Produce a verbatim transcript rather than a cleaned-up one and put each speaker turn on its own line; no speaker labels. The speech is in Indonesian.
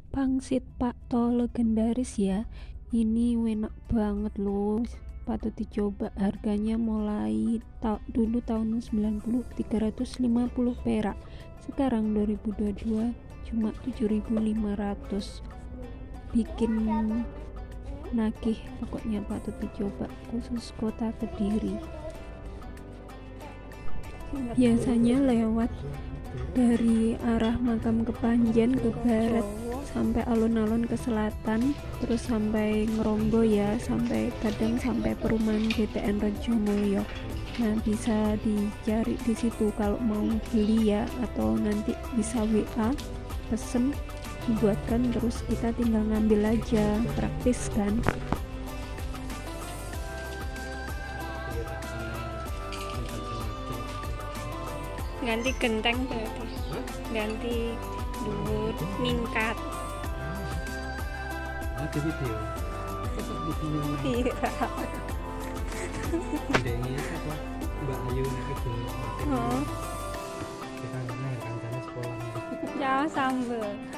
Pangsit Pak To legendaris ya. Ini enak banget loh. Patut dicoba. Harganya mulai ta dulu tahun sembilan puluh tiga ratus lima puluh perak. Sekarang dua ribu dua puluh dua cuma tujuh ribu lima ratus. Bikin nagih, pokoknya patut dicoba, khusus kota Kediri. Biasanya lewat dari arah makam Kepanjen ke barat sampai alun-alun ke selatan, terus sampai Ngeronggo ya, sampai kadang sampai perumahan G T N Rejomulyo. Nah, bisa dicari di situ kalau mau beli ya, atau nanti bisa W A pesen dibuatkan, terus kita tinggal ngambil aja, praktis kan. Ganti genteng berarti, ganti dhuwur, ningkat.
Ada video.
Iya.
Adanya apa? Mbak Ayu nek kedua.
Oh.
Kita nang kancane sekolah.
Ya sambel.